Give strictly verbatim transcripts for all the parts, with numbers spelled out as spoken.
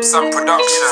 Some production.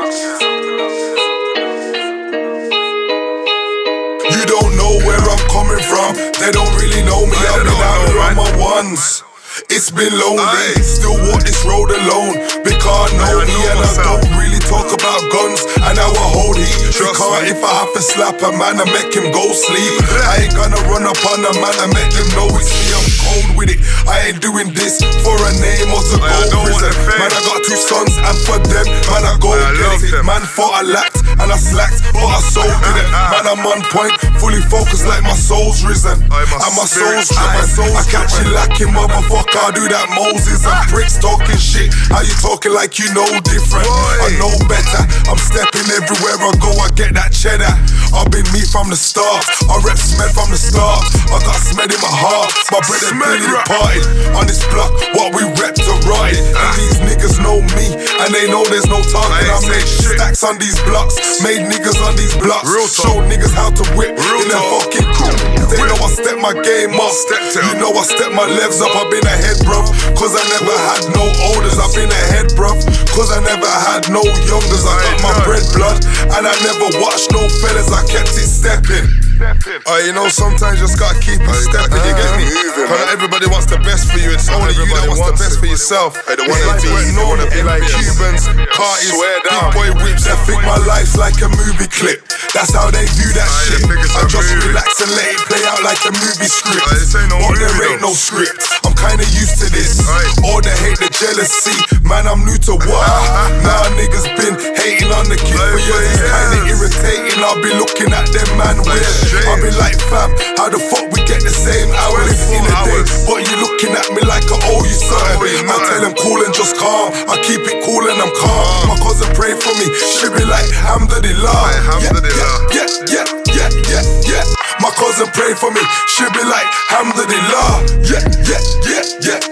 You don't know where I'm coming from. They don't really know me. I've been out here on my ones. It's been lonely. Aye. Still walk this road alone. They can't know me, and I don't really talk about guns and how I hold heat. Because if I have to slap a man, I make him go sleep. I ain't gonna run up on a man and make them know it's me. I'm cold with it. I ain't doing this for a name or to go to prison. Man, I got two sons, and for them, man, I go get it. Man, thought I lacked and I slacked, but I soul didn't. Man, I'm on point, fully focused like my soul's risen. And my soul's driven. I catch you lacking, motherfucker. I do that Moses and pricks talking shit. How you talking like you know different? I know better. I'm stepping everywhere I go. I get that cheddar. I've been me from the start. I rep Smed from the start. I got Smed in my heart. My brother Billy departed on this block. What we rep to ride. And these niggas know me, and they know there's no talking. I made stacks on these blocks. Made niggas on these blocks. Show niggas how to whip in a fucking crew. They know I step my game up. You know I step my levels up. I've been ahead, bruv, cause I never had no olders. I've been ahead, bruv, cause I never had no youngers. I got my bread blood, and I never watched no fellas. I kept it stepping. Uh, you know, sometimes you just gotta keep it stepping, you get me? Cause everybody wants the best for you, it's only you that wants the best for yourself. They don't wanna be known to be like Cubans, Carties, big boy whips. They think my life's like a movie clip. That's how they view that shit. I just relax and let it play out like a movie script. But there ain't no script. I'm kinda used to this. All the hate, the jealousy. Man, I'm new to what? Now niggas been hating on the kid for years. It's kinda irritating. I'll be looking at them man weird. I'll be like, fam, how the fuck we get the same hours in a day? But you looking at me like I owe you something. I tell them cool and just calm. I keep it cool and I'm calm. My cousin pray for me. She be like, Alhamdulillah. Yeah, yeah, yeah, yeah, yeah. My cousin pray for me. She be like, Alhamdulillah. Yeah, yeah, yeah, yeah,